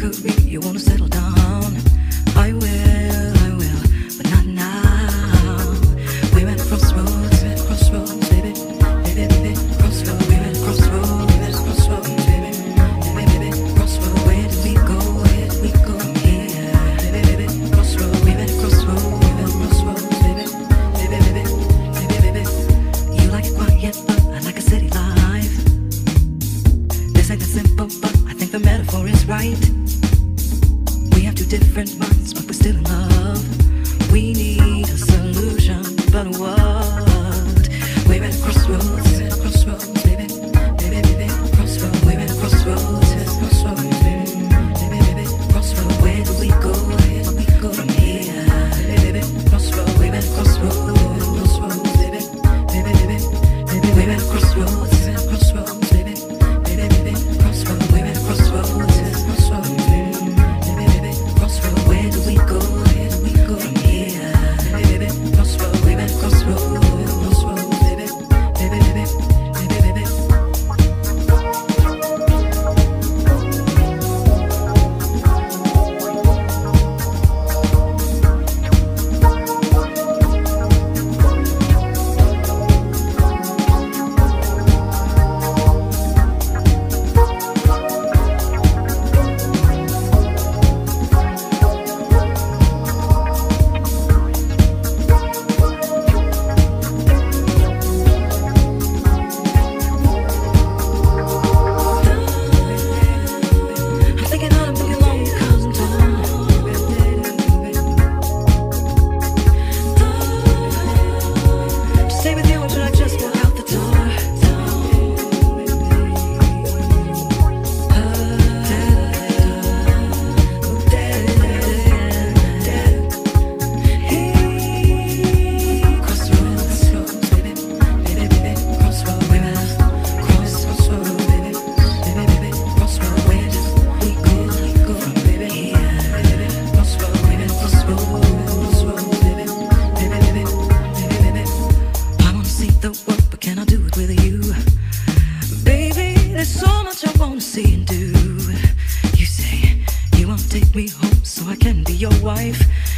could be you wanna settle down. I will, but not now. We're at a crossroads, baby, baby, baby, crossroads. We're at a crossroads, baby, baby, baby, crossroads. Where do we go? Where do we go from here? Baby, baby, crossroads. We're at a crossroads, baby, baby, baby, baby, baby. You like it quiet, but I like a city life. This ain't that simple, but I think the metaphor is right. We have two different minds, but we're still in love. We need a solution, but what? We're at a crossroads, baby, baby, baby, crossroads. We're at a crossroads, baby, baby, baby, crossroads. Where do we go? Where do we go from here? Baby, baby, crossroads. We're at a crossroads, baby, baby, baby, baby. We're at a crossroads, baby, baby, baby, crossroads. We're at a crossroads, baby, baby, crossroads. Where do we go? Where do we go from here? Baby, baby, crossroads. We're at a crossroads, baby, baby, baby, baby, baby. I'm thinking out of moving long cousin time. To stay with you, or should I just walk out the door? Crossroads, baby, baby, baby, crossroads. We're at a crossroads, baby, baby, baby, crossroads. Where do we go from baby here? Baby, crossroads. We're at a crossroads, baby, baby, baby, baby, baby. I wanna see the world, but can I do it with you? Baby, there's so much I wanna see and do. You say you wanna take me home so I can be your wife.